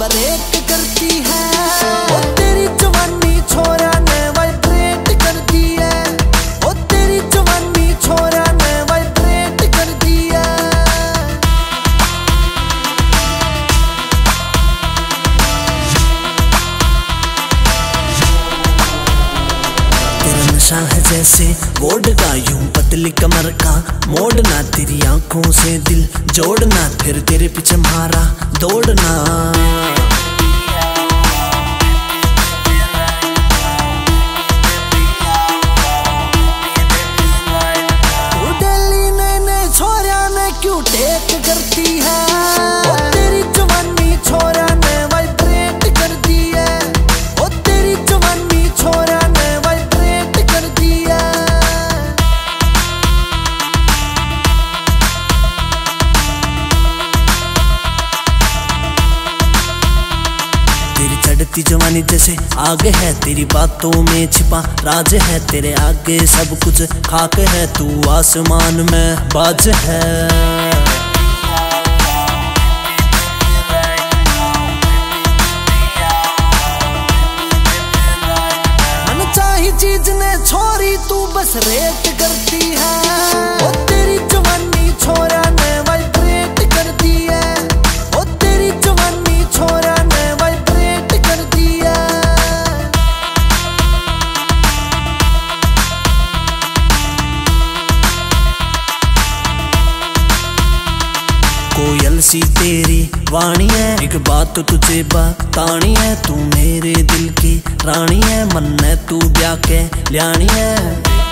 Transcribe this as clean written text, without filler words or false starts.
Vibrate करती है। ओ तेरी जवानी छोरा ने वाइब्रेट कर दी है। ओ तेरी जवानी छोरा ने वाइब्रेट कर दी है। तेरा नशा है जैसे वोड का, यूं पतली कमर का मोड़ना, तेरी आंखों से दिल जोड़ना, फिर तेरे पीछे मारा दौड़ना। तू डेली नए नए छोरा ने क्यों टेक करती है। ओ तेरी जवानी छोरा ने वाइब्रेट कर दी है। ओ तेरी जवानी छोरा ने वाइब्रेट कर दी है। तेरी चढ़ती जवानी जैसे आग है, तेरी बातों में छिपा राज है, तेरे आगे सब कुछ खाक है, तू आसमान में बाज है। मन चाही चीज ने छोरी तू बस रेट करती है। ओ तेरी जवानी छोरा ने वाइब्रेट कर दी है। ओ तेरी जवानी छोरा ने वाइब्रेट कर दी है। कोयल सी तेरी वाणी है, एक बात तो तुझे बतानी है, तू मेरे दिल की रानी है, मन ने तू ब्याह के ल्यानी है।